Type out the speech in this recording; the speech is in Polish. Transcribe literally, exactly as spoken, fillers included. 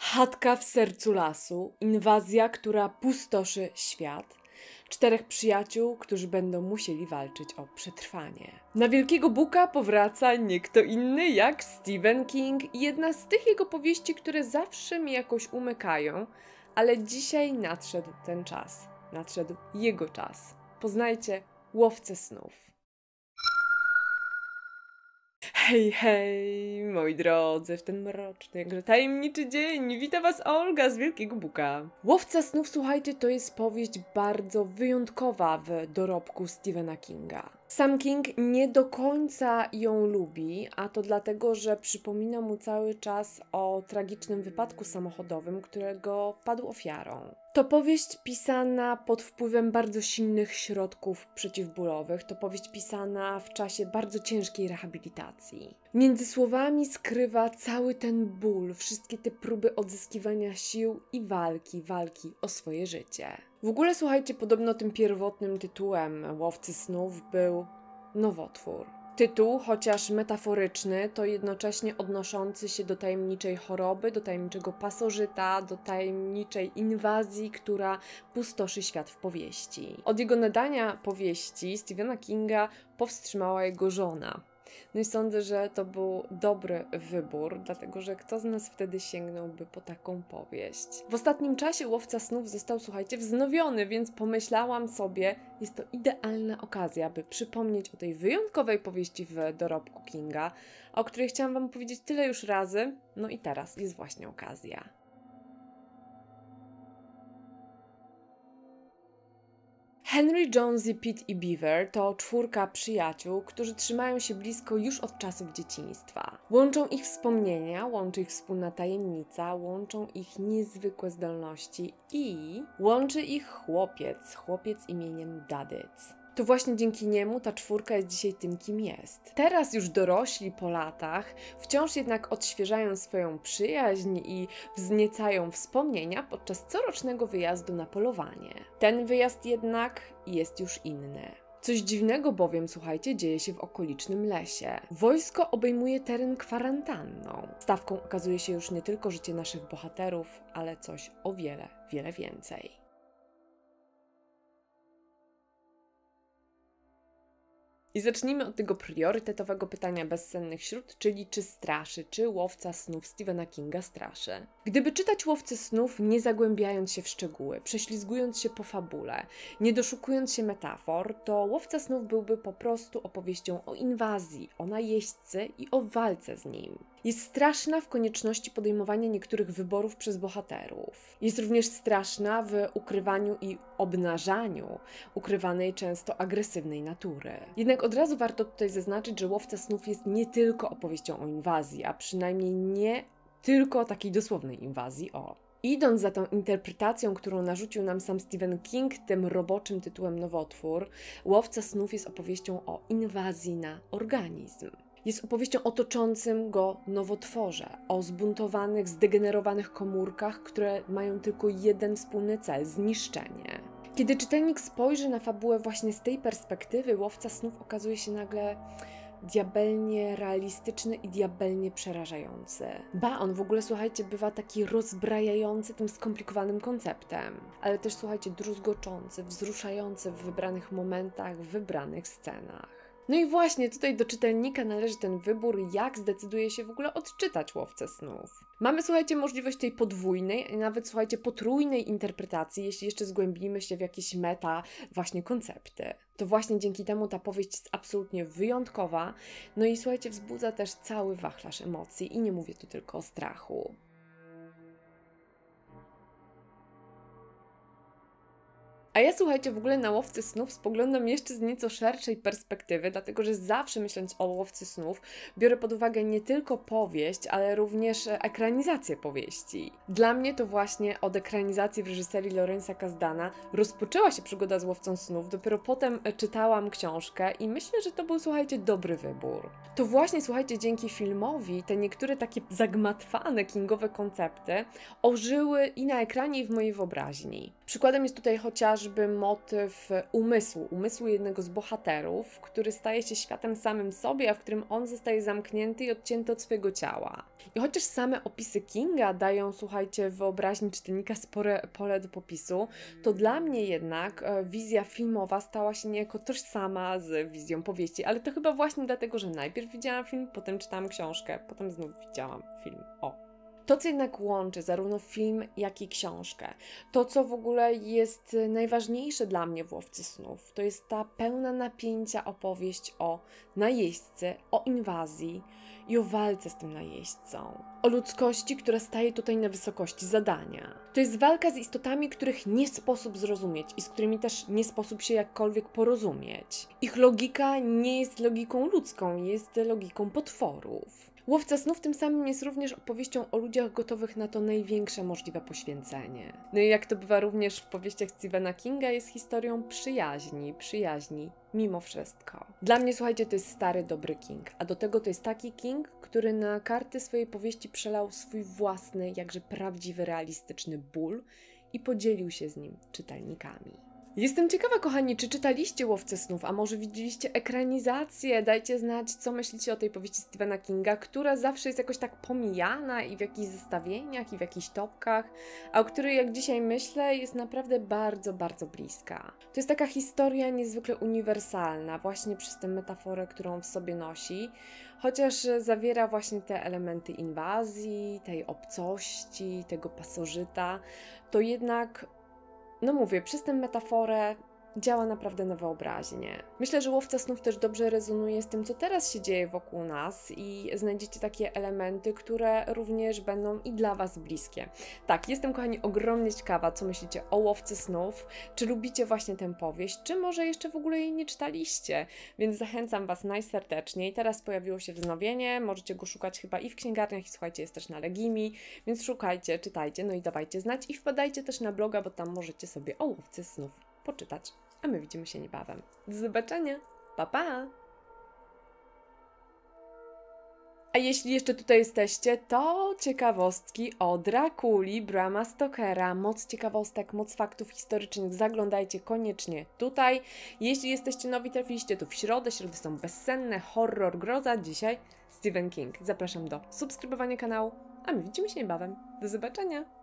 Chatka w sercu lasu, inwazja, która pustoszy świat. Czterech przyjaciół, którzy będą musieli walczyć o przetrwanie. Na Wielkiego Buka powraca nie kto inny jak Stephen King i jedna z tych jego powieści, które zawsze mi jakoś umykają, ale dzisiaj nadszedł ten czas. Nadszedł jego czas. Poznajcie Łowcę snów. Hej, hej, moi drodzy, w ten mroczny, jakże tajemniczy dzień wita was Olga z Wielkiego Buka. Łowca snów, słuchajcie, to jest powieść bardzo wyjątkowa w dorobku Stephena Kinga. Sam King nie do końca ją lubi, a to dlatego, że przypomina mu cały czas o tragicznym wypadku samochodowym, którego padł ofiarą. To powieść pisana pod wpływem bardzo silnych środków przeciwbólowych, to powieść pisana w czasie bardzo ciężkiej rehabilitacji. Między słowami skrywa cały ten ból, wszystkie te próby odzyskiwania sił i walki, walki o swoje życie. W ogóle, słuchajcie, podobno tym pierwotnym tytułem Łowcy snów był Nowotwór. Tytuł, chociaż metaforyczny, to jednocześnie odnoszący się do tajemniczej choroby, do tajemniczego pasożyta, do tajemniczej inwazji, która pustoszy świat w powieści. Od jego nadania powieści Stephena Kinga powstrzymała jego żona. No i sądzę, że to był dobry wybór, dlatego że kto z nas wtedy sięgnąłby po taką powieść. W ostatnim czasie Łowca snów został, słuchajcie, wznowiony, więc pomyślałam sobie, jest to idealna okazja, by przypomnieć o tej wyjątkowej powieści w dorobku Kinga, o której chciałam wam powiedzieć tyle już razy, no i teraz jest właśnie okazja. Henry, Jonesy, Pete i Beaver to czwórka przyjaciół, którzy trzymają się blisko już od czasów dzieciństwa. Łączą ich wspomnienia, łączy ich wspólna tajemnica, łączą ich niezwykłe zdolności i łączy ich chłopiec, chłopiec imieniem Dadyc. To właśnie dzięki niemu ta czwórka jest dzisiaj tym, kim jest. Teraz już dorośli po latach, wciąż jednak odświeżają swoją przyjaźń i wzniecają wspomnienia podczas corocznego wyjazdu na polowanie. Ten wyjazd jednak jest już inny. Coś dziwnego bowiem, słuchajcie, dzieje się w okolicznym lesie. Wojsko obejmuje teren kwarantanną. Stawką okazuje się już nie tylko życie naszych bohaterów, ale coś o wiele, wiele więcej. I zacznijmy od tego priorytetowego pytania bezsennych śród, czyli czy straszy, czy Łowca snów Stephena Kinga straszy. Gdyby czytać Łowcę snów, nie zagłębiając się w szczegóły, prześlizgując się po fabule, nie doszukując się metafor, to Łowca snów byłby po prostu opowieścią o inwazji, o najeźdźcy i o walce z nim. Jest straszna w konieczności podejmowania niektórych wyborów przez bohaterów. Jest również straszna w ukrywaniu i obnażaniu ukrywanej często agresywnej natury. Jednak od razu warto tutaj zaznaczyć, że Łowca snów jest nie tylko opowieścią o inwazji, a przynajmniej nie tylko o takiej dosłownej inwazji, o. Idąc za tą interpretacją, którą narzucił nam sam Stephen King tym roboczym tytułem Nowotwór, Łowca snów jest opowieścią o inwazji na organizm. Jest opowieścią o toczącym go nowotworze, o zbuntowanych, zdegenerowanych komórkach, które mają tylko jeden wspólny cel – zniszczenie. Kiedy czytelnik spojrzy na fabułę właśnie z tej perspektywy, Łowca snów okazuje się nagle diabelnie realistyczny i diabelnie przerażający. Ba, on w ogóle, słuchajcie, bywa taki rozbrajający tym skomplikowanym konceptem, ale też, słuchajcie, druzgoczący, wzruszający w wybranych momentach, w wybranych scenach. No i właśnie tutaj do czytelnika należy ten wybór, jak zdecyduje się w ogóle odczytać Łowcę snów. Mamy, słuchajcie, możliwość tej podwójnej, nawet, słuchajcie, potrójnej interpretacji, jeśli jeszcze zgłębimy się w jakieś meta właśnie koncepty. To właśnie dzięki temu ta powieść jest absolutnie wyjątkowa, no i, słuchajcie, wzbudza też cały wachlarz emocji i nie mówię tu tylko o strachu. A ja, słuchajcie, w ogóle na Łowcy snów spoglądam jeszcze z nieco szerszej perspektywy, dlatego że zawsze myśląc o Łowcy snów biorę pod uwagę nie tylko powieść, ale również ekranizację powieści. Dla mnie to właśnie od ekranizacji w reżyserii Lawrence'a Kasdana rozpoczęła się przygoda z Łowcą snów, dopiero potem czytałam książkę i myślę, że to był, słuchajcie, dobry wybór. To właśnie, słuchajcie, dzięki filmowi te niektóre takie zagmatwane kingowe koncepty ożyły i na ekranie, i w mojej wyobraźni. Przykładem jest tutaj chociażby chociażby motyw umysłu, umysłu jednego z bohaterów, który staje się światem samym sobie, a w którym on zostaje zamknięty i odcięty od swojego ciała. I chociaż same opisy Kinga dają, słuchajcie, wyobraźni czytelnika spore pole do popisu, to dla mnie jednak e, wizja filmowa stała się niejako tożsama z wizją powieści, ale to chyba właśnie dlatego, że najpierw widziałam film, potem czytałam książkę, potem znów widziałam film. O. To, co jednak łączy zarówno film, jak i książkę, to, co w ogóle jest najważniejsze dla mnie w Łowcy Snów, to jest ta pełna napięcia opowieść o najeźdźcy, o inwazji i o walce z tym najeźdźcą. O ludzkości, która staje tutaj na wysokości zadania. To jest walka z istotami, których nie sposób zrozumieć i z którymi też nie sposób się jakkolwiek porozumieć. Ich logika nie jest logiką ludzką, jest logiką potworów. Łowca Snów tym samym jest również opowieścią o ludziach gotowych na to największe możliwe poświęcenie. No i jak to bywa również w powieściach Stephena Kinga, jest historią przyjaźni, przyjaźni mimo wszystko. Dla mnie, słuchajcie, to jest stary, dobry King, a do tego to jest taki King, który na karty swojej powieści przelał swój własny, jakże prawdziwy, realistyczny ból i podzielił się z nim czytelnikami. Jestem ciekawa, kochani, czy czytaliście Łowcę Snów, a może widzieliście ekranizację? Dajcie znać, co myślicie o tej powieści Stephena Kinga, która zawsze jest jakoś tak pomijana i w jakichś zestawieniach, i w jakichś topkach, a o której, jak dzisiaj myślę, jest naprawdę bardzo, bardzo bliska. To jest taka historia niezwykle uniwersalna, właśnie przez tę metaforę, którą w sobie nosi, chociaż zawiera właśnie te elementy inwazji, tej obcości, tego pasożyta, to jednak no mówię, przez tę metaforę działa naprawdę na wyobraźnię. Myślę, że Łowca Snów też dobrze rezonuje z tym, co teraz się dzieje wokół nas i znajdziecie takie elementy, które również będą i dla Was bliskie. Tak, jestem, kochani, ogromnie ciekawa, co myślicie o Łowcy Snów, czy lubicie właśnie tę powieść, czy może jeszcze w ogóle jej nie czytaliście, więc zachęcam Was najserdeczniej. Teraz pojawiło się wznowienie, możecie go szukać chyba i w księgarniach, i słuchajcie, jest też na Legimi, więc szukajcie, czytajcie, no i dawajcie znać i wpadajcie też na bloga, bo tam możecie sobie o Łowcy Snów poczytać. A my widzimy się niebawem. Do zobaczenia. Pa, pa! A jeśli jeszcze tutaj jesteście, to ciekawostki o Drakuli Brama Stokera. Moc ciekawostek, moc faktów historycznych. Zaglądajcie koniecznie tutaj. Jeśli jesteście nowi, trafiliście tu w środę. Środy są bezsenne, horror, groza. Dzisiaj Stephen King. Zapraszam do subskrybowania kanału, a my widzimy się niebawem. Do zobaczenia!